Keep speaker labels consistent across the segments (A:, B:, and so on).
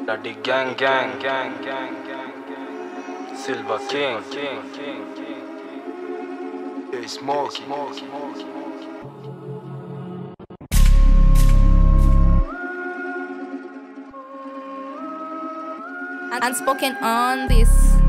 A: Daddy gang gang Silver King Hey Smokey
B: Unspoken on this.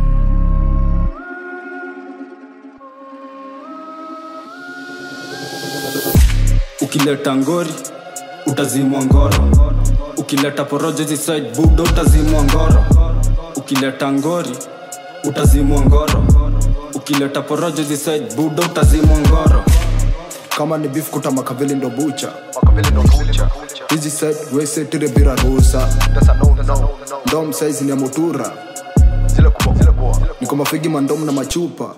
C: Ukileta ngori utazimwa ngoro, ukileta porojo zi side budo utazimwa ngoro. Ukileta ngori utazimwa ngoro, ukileta porojo zi side budo utazimwa ngoro.
D: Kama ni beef kuta makaveli ndo bucha, hizi side wese tire bira rusa. Ndom size ni ya motura, niko mafigi mandom na machupa.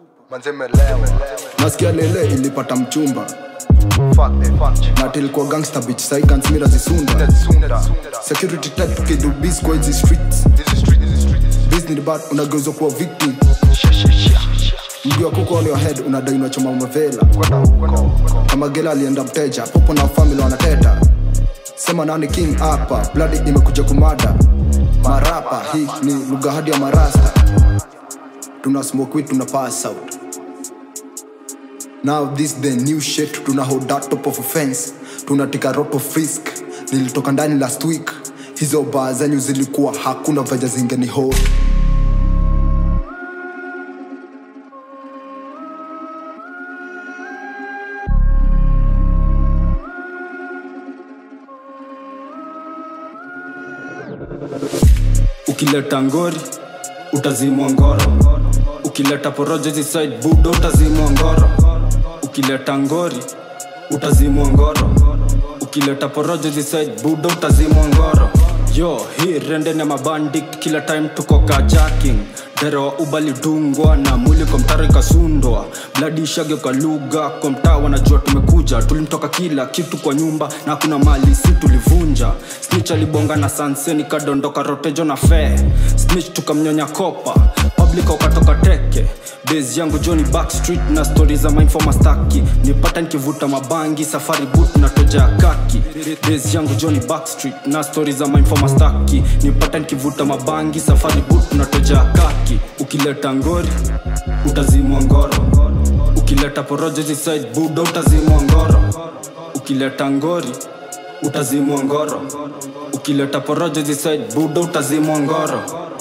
D: Nasikia lele ilipata mchumba, na tilikuwa gangsta bitch, sai guns mira zisunda. Security type tukidu biz kwa hizi streets. Biz ni bad unageuzo kuwa victim. Mgiwa kuko on your head unadai unachoma mavela. Kama gela alienda mteja, popo na family wanateta. Sema nani king hapa, bloody imekuja kumada. Marapa, hii ni lugha hadi ya marasta. Tuna smoke weed, tuna pass out. Now this the new shit, tuna hold that top of a fence. Tunatika rot of frisk, nilitoka ndani last week. Hizo baa zenyu zilikuwa hakuna vaja zingeni hold.
C: Ukileta ngori utazimwa ngoro, ukileta porojo zi side budo utazimwa ngoro. Ukileta ngori utazimwa ngoro, ukileta porojo zi side budo utazimwa ngoro. Yo, hii rende na mabandit kila time tuko kajaking. Dere wa ubali dungwa na mwili kwa mtari kasundwa. Bloody shage kwa lugha kwa mtaa wanajua tumekuja. Tulimtoka kila kitu kwa nyumba na kuna mali si tulivunja. Snitch alibonga na sanseni kadondoka rotejo na fair. Snitch tukamnyonya kopa, public wakatoka teke. Base yangu Johnny Backstreet na stories za mainforma staki. Nipata nikivuta mabangi, safari boot na toja kaki. Base yangu Johnny Backstreet na stories za mainforma staki. Nipata nikivuta mabangi, safari boot na toja kaki. Ukileta ngori utazimwa ngoro, ukileta porojo zi side budo utazimwa ngoro. Ukileta ngori utazimwa ngoro, ukileta porojo zi side budo utazimwa ngoro.